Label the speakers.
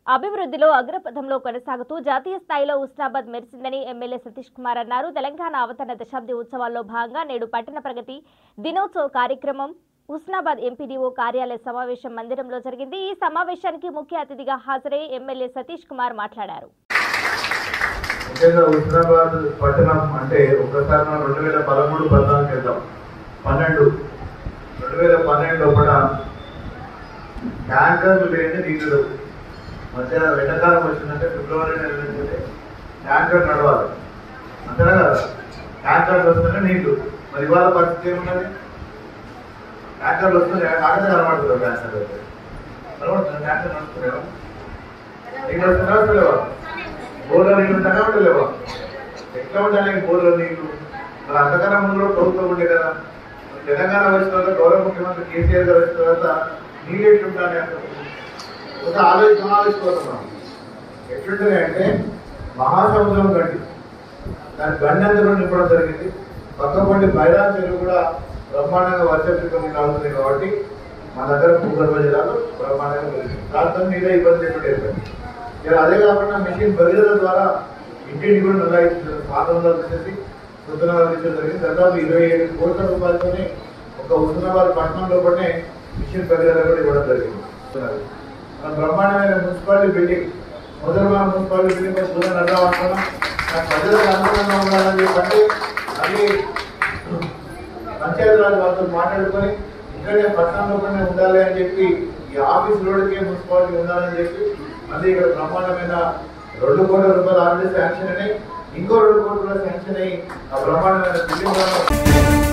Speaker 1: అభివృద్ధిలో అగ్రపథంలో కొనసాగుతూ జాతీయ స్థాయిలో హుస్నాబాద్ మెరిసిందని ఎమ్మెల్యే సతీష్ కుమార్ అన్నారు. తెలంగాణ అవతరణ దశాబ్ది ఉత్సవాల్లో భాగంగా నేడు పట్టణ ప్రగతి దినోత్సవ కార్యక్రమం హుస్నాబాద్ ఎంపీడీఓ కార్యాలయ సమావేశం మందిరంలో జరిగింది. ఈ సమావేశానికి ముఖ్య అతిథిగా హాజరై ఎమ్మెల్యే సతీష్ కుమార్ మాట్లాడారు.
Speaker 2: హుస్నాబాద్ పట్టణం అంటే ఒకసారి 2013-14 చేద్దాం. 2012 లోపల ట్యాంకర్లు లేని నీళ్ళు మధ్య ఎండాకాలం వచ్చిందంటే ఫిబ్రవరి నెల నుంచి ట్యాంకర్ నడవాలి అంతేనా కదా. ట్యాంకర్లు వస్తేనే నీళ్లు. మరి ఇవాళ పరిస్థితి ఏమున్నది? ట్యాంకర్లు వస్తుంది కాకపోతే కనబడుతుంది. ట్యాంకర్ అయితే కనబడుతుంది. ట్యాంకర్ నడుస్తున్నాయా? నీళ్ళు వస్తున్నా వస్తలేవా? బోర్లో నీళ్ళు ఉంటానే ఉండలేవా? ఎట్లా ఉంటాయి బోర్లో నీళ్లు? మరి అంతకన్నా ముందు కూడా ప్రభుత్వం ఉండే కదా. తెలంగాణ వచ్చిన తర్వాత గౌరవ ముఖ్యమంత్రి కేసీఆర్ గారు వచ్చిన తర్వాత నీళ్ళు ఎట్లుంటానే ఒక ఆలోచించుకోతున్నాం. ఎట్లుంటాయి అంటే మహాసముద్రం గడ్డి, దాని గండి అంతా కూడా నింపడం జరిగింది. పక్కపండి బైరాన్ చెరువు కూడా బ్రహ్మాండంగా వర్షం కాలుతుంది కాబట్టి మన దగ్గర భూగర్భ జలాలు బ్రహ్మాండంగా పెరిగింది. దాంతో నీళ్ళ ఇబ్బంది లేకుండా ఏర్పడింది. ఇలా అదే కాకుండా మిషన్ భగీరథ ద్వారా ఇంటింటి కూడా నల్లా ఇచ్చారు. 400 వచ్చేసి హుస్నాబాద్ ఇచ్చడం జరిగింది. దాదాపు 27 కోట్ల రూపాయలతోనే ఒక హుస్నాబాద్ పట్టణంలో పట్టే మిషన్ భగీరథ కూడా ఇవ్వడం జరిగింది. మన బ్రహ్మాండమైన మున్సిపాలిటీ బిల్డింగ్, మొదటి మన మున్సిపాలిటీ బిల్డింగ్ దూరం నడ్డా అనుకున్నాం. నాకు ప్రజలకు అనుకూలంగా ఉండాలని చెప్పండి మళ్ళీ పంచాయతీరాజ్ వాళ్ళతో మాట్లాడుకొని ఇక్కడే పట్టణంలో కూడా ఉండాలి అని చెప్పి ఈ ఆఫీస్ రోడ్డుకే మున్సిపాలిటీ ఉండాలని చెప్పి మళ్ళీ ఇక్కడ బ్రహ్మాండమైన 2 కోట్ల రూపాయలు ఆల్రెడీ శాంక్షన్ అయినాయి. ఇంకో 2 కోట్ల శాంక్షన్ అయ్యి ఆ బ్రహ్మాండమైన బిల్డింగ్